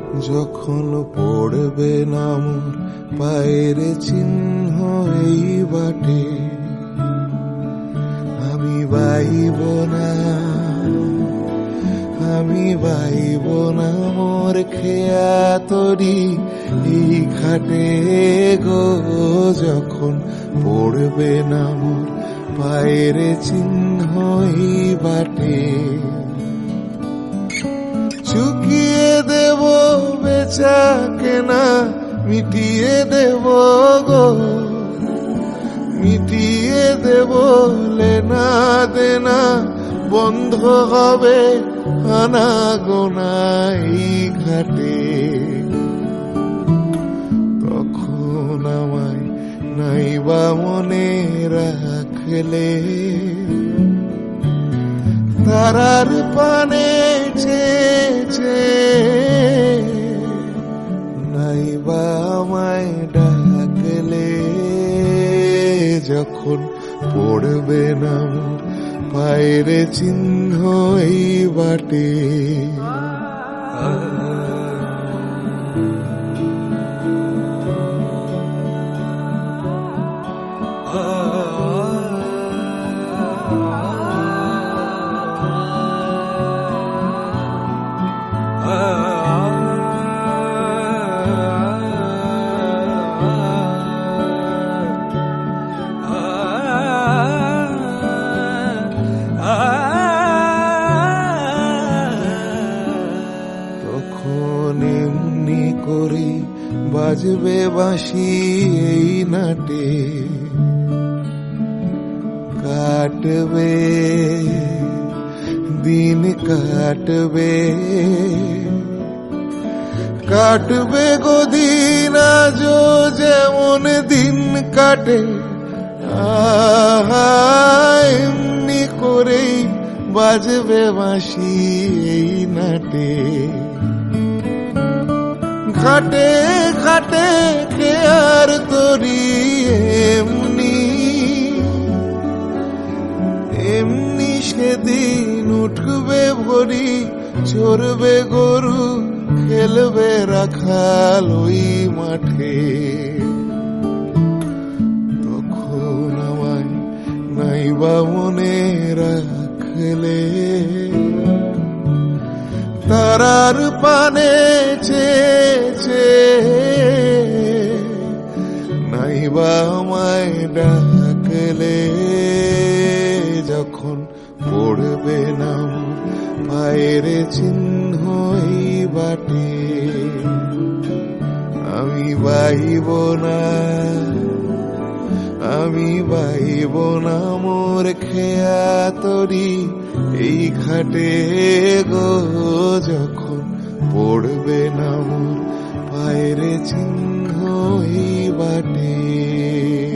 যখন পড়বে না মোর পায়ের চিহ্ন এই বাটে, আমি বাইব না, আমি বাইব না মোর খেয়া তরি এই ঘাটে গো। যখন পড়বে না মোর পায়ের চিহ্ন এই বাটে, চুকিয়ে দেব বেচা কেনা, মিটিয়ে দেব গো, মিটিয়ে দেব লেনা দেনা, বন্ধ হবে আনা গোনা এই ঘাটে। তখন আমায় নাইবা মনে রাখলে, তারার পানে চেয়েছে নাইবা আমায় ডাকলে। যখন পড়বে না পায়ের চিহ্ন এই বাটে, তখন এমনি করে বাজবে বাঁশি এই নাটে, কাটবে দিন কাটবে, কাটবে গো দিন আজও যেমন দিন কাটে। এমনি করেই বাজবে বাঁশি এই নাটে, ঘাটে ঘাটে খেয়ার তরি এমনি, এমনি সেদিন উঠবে ভরি, চড়বে গরু, খেলবে রাখাল ওই মাঠে। তখন আমায় নাইবা মনে রাখলে, তারার পানে চেয়েছে নাইবা আমায় ডাকলে। যখন পড়বে না পায়ের চিহ্ন এই বাটে, আমি বাইব না, আমি বাইব না মোর খেয়া তরি এই ঘাটে গো। যখন পড়বে না মোর পায়ের চিহ্ন এই বাটে।